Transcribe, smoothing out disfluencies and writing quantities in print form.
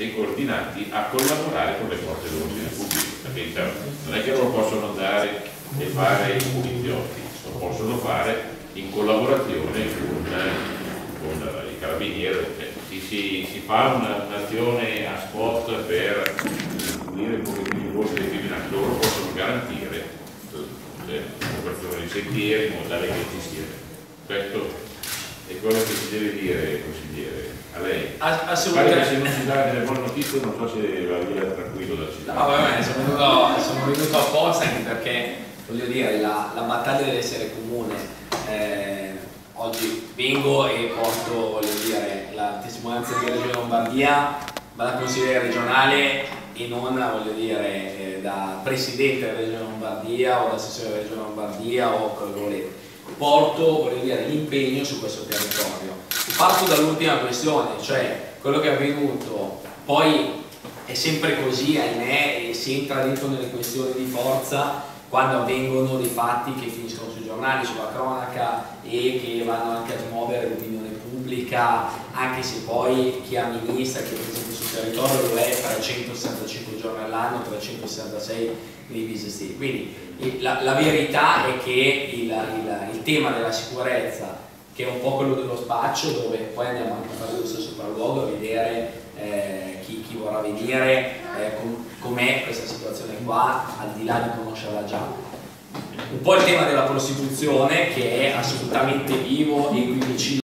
e coordinati a collaborare con le forze dell'ordine pubblico, perché non è che loro possono andare e fare i poliziotti, lo possono fare in collaborazione con i carabinieri. Si fa un'azione a spot per pulire un pochettino i posti dei criminali, loro possono garantire l'operazione dei sentieri in modo tale che ci sia. Questo è quello che si deve dire, consigliere, a lei. Assolutamente. Se non si dà delle buone notizie non so se va via tranquillo da città. No, vabbè, sono venuto apposta anche perché, voglio dire, la battaglia deve essere comune. Oggi vengo e porto, voglio dire, la testimonianza di Regione Lombardia, ma da consigliere regionale e non, voglio dire, da presidente della Regione Lombardia o da assessore della Regione Lombardia o quello che volete. Porto, voglio dire, l'impegno su questo territorio. Parto dall'ultima questione, cioè quello che è avvenuto, poi è sempre così, ahimè, e si entra dentro nelle questioni di forza quando avvengono dei fatti che finiscono sui giornali, sulla cronaca e che vanno anche a smuovere l'opinione pubblica, anche se poi chi amministra, chi è presente sul territorio lo è 365 giorni all'anno, 366 nei bisestiti. Quindi la verità è che il tema della sicurezza, che è un po' quello dello spaccio, dove poi andiamo anche a fare questo sopralluogo a vedere chi vorrà venire, com'è questa situazione qua, al di là di conoscerla già. Un po' il tema della prostituzione, che è assolutamente vivo e qui vicino